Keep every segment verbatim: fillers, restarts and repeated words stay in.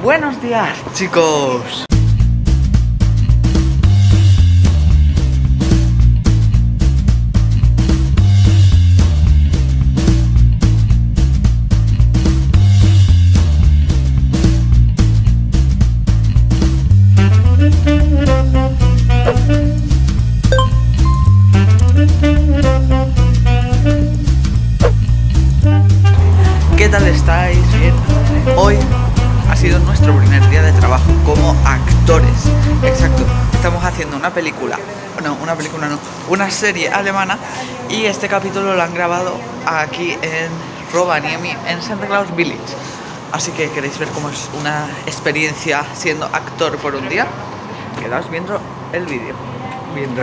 Buenos días, chicos. ¿Qué tal estáis? Bien. Hoy ha sido nuestro primer día de trabajo como actores. Exacto. Estamos haciendo una película. No, una película no. Una serie alemana. Y este capítulo lo han grabado aquí en Rovaniemi, en Santa Claus Village. Así que queréis ver cómo es una experiencia siendo actor por un día. Quedaos viendo el vídeo. Viendo.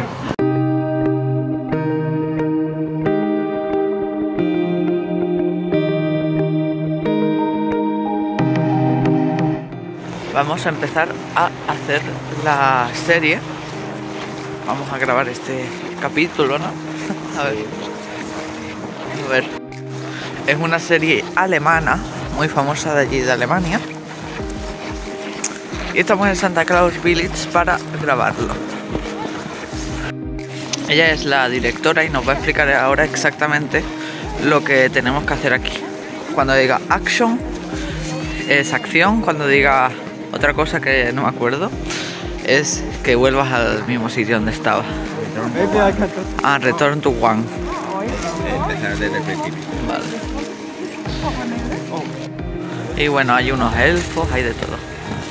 Vamos a empezar a hacer la serie. Vamos a grabar este capítulo, ¿no? A ver. A ver. Es una serie alemana, muy famosa de allí de Alemania. Y estamos en Santa Claus Village para grabarlo. Ella es la directora y nos va a explicar ahora exactamente lo que tenemos que hacer aquí. Cuando diga action, es acción. Cuando diga otra cosa que no me acuerdo, es que vuelvas al mismo sitio donde estaba. Ah, return to one. Empezar desde el principio. Vale. Y bueno, hay unos elfos, hay de todo.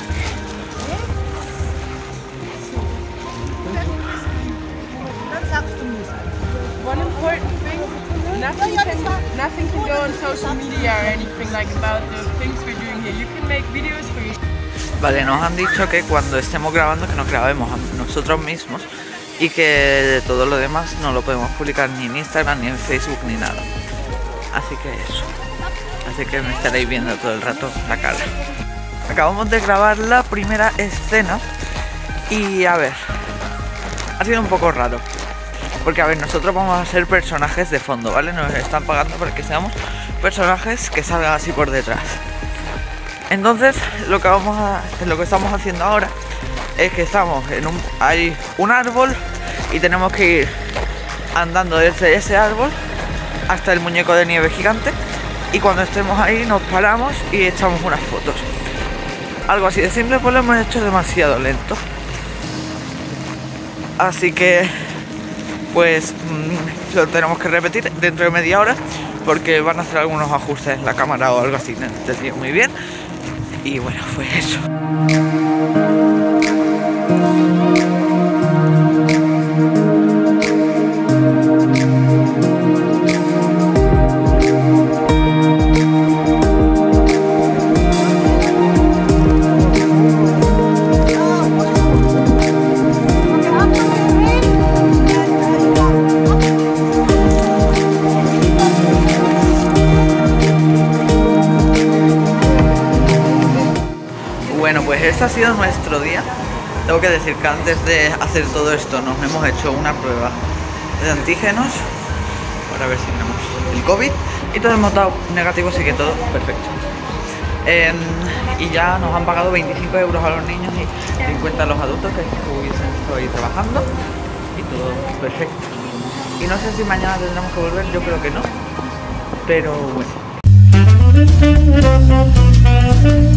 One important thing, nothing can, nothing can go on social media or anything like about the things we're doing here. You can make videos for yourself. Vale, nos han dicho que cuando estemos grabando que nos grabemos a nosotros mismos y que de todo lo demás no lo podemos publicar ni en Instagram, ni en Facebook, ni nada. Así que eso. Así que me estaréis viendo todo el rato la cara. Acabamos de grabar la primera escena y a ver, ha sido un poco raro. Porque a ver, nosotros vamos a ser personajes de fondo, ¿vale? Nos están pagando para que seamos personajes que salgan así por detrás. Entonces, lo que vamos a, lo que estamos haciendo ahora es que estamos en un, hay un árbol y tenemos que ir andando desde ese árbol hasta el muñeco de nieve gigante, y cuando estemos ahí nos paramos y echamos unas fotos. Algo así de simple, pues lo hemos hecho demasiado lento. Así que pues mmm, lo tenemos que repetir dentro de media hora porque van a hacer algunos ajustes en la cámara o algo así, no entendí muy bien. Y bueno, fue eso. Bueno, pues este ha sido nuestro día. Tengo que decir que antes de hacer todo esto nos hemos hecho una prueba de antígenos para ver si tenemos el COVID y todos hemos dado negativo, así que todo perfecto. Eh, y ya nos han pagado veinticinco euros a los niños y cincuenta a los adultos que hubiesen estado ahí trabajando y todo perfecto. Y no sé si mañana tendremos que volver, yo creo que no, pero bueno.